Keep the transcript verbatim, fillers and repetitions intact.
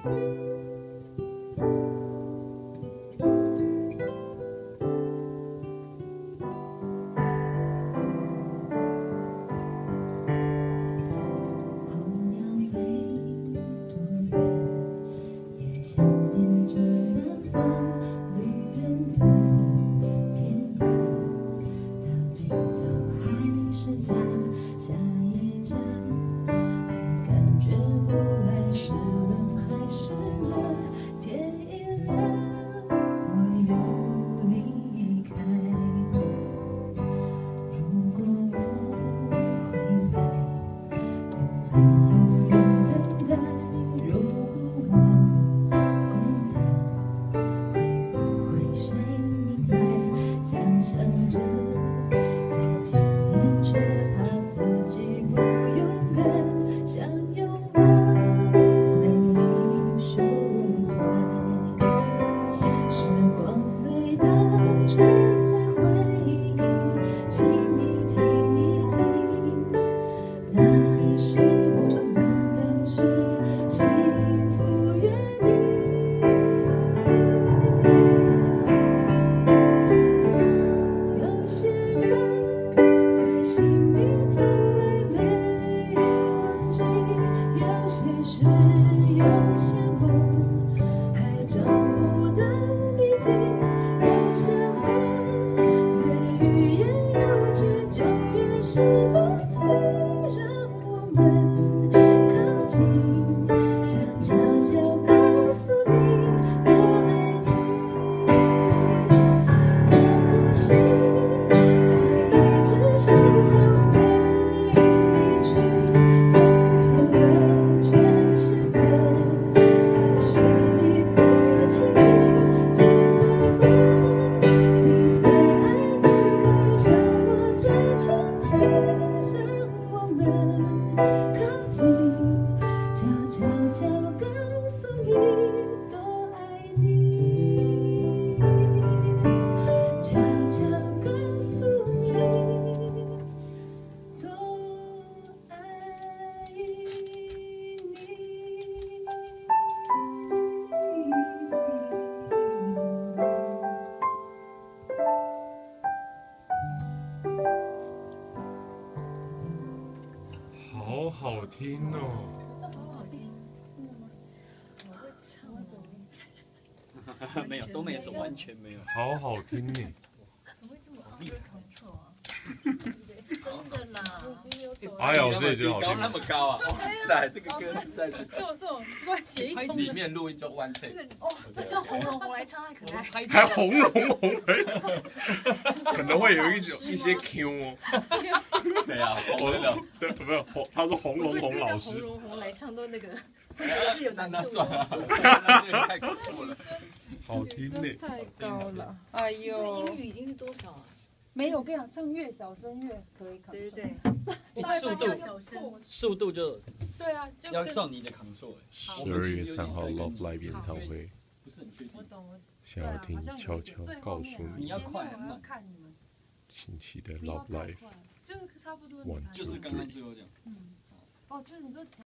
好好听哦！ 好好听，真的吗？我会唱吗？ 没有，都没有，完全没有。 好好听呢！ 怎么会这么 under control 啊？真的啦， 哎呀，这也觉得好听。 高那么高啊！哇塞，这个歌实在是。 就这种乱写一通。 里面录一就 one take。 这个哦，这叫红龙红来唱还可爱。 还红龙红来，可能会有一种一些 Q 哦。 谁啊？ 我的对，不是红，他说红龙红老师。 红龙红来唱都那个。 那那算了，那这个太恐怖了。 好听呢。 太高了，哎呦！ 英语已经是多少啊？ 没有，我跟你讲，唱越小声越可以扛。 对对对，速度速度就对啊， 要照你的扛错。 十二月三号 Love Live 演唱会， 不是很确定。 我懂，我想要听悄悄告诉你， 你要快，我要看你们。 近期的 Love Live， 就是差不多， 就是刚刚最后讲。 嗯，哦，就是你说。